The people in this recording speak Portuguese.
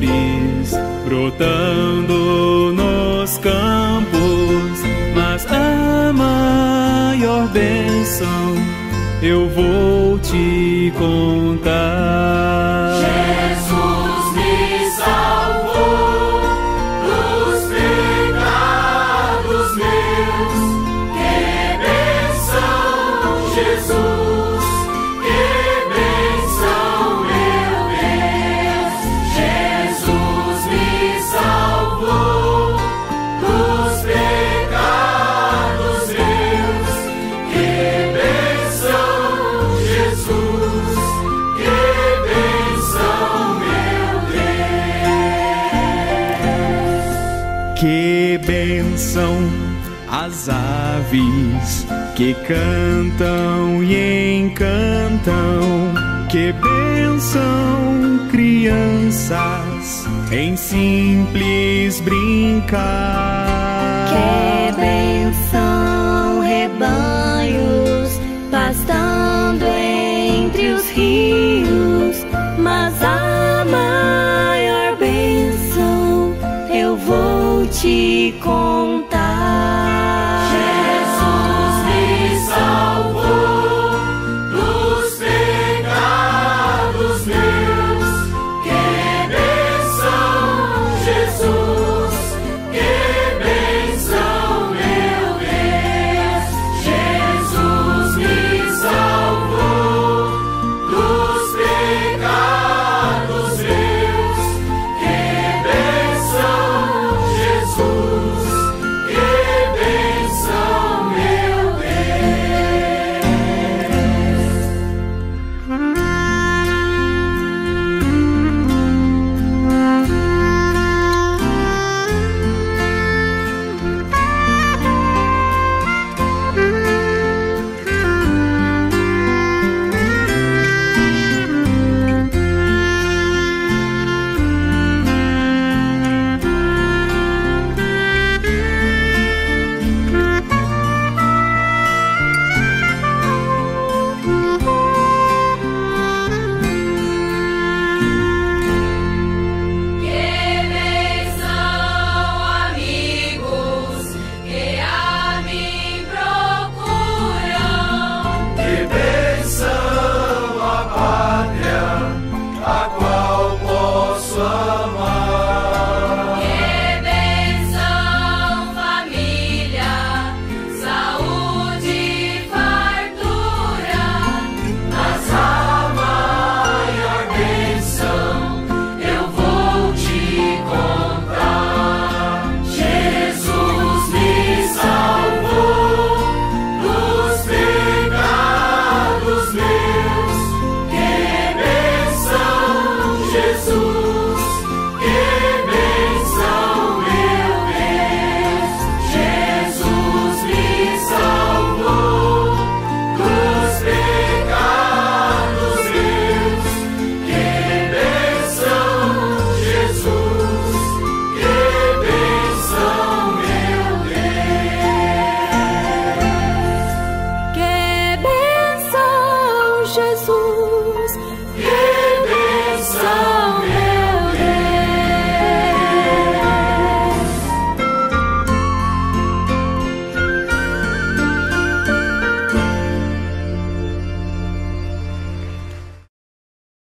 flores brotando nos campos, mas a maior bênção eu vou te contar. Jesus me salvou dos pecados meus. Que bênção, Jesus, que bênção, meu Deus. Jesus me salvou dos pecados meus. Que bênção, Jesus, que bênção, meu Deus. Que bênção as aves que cantam e encantam. Que bênção crianças em simples brincar. Que bênção rebanhos pastando entre os rios, mas a maior bênção eu vou te contar.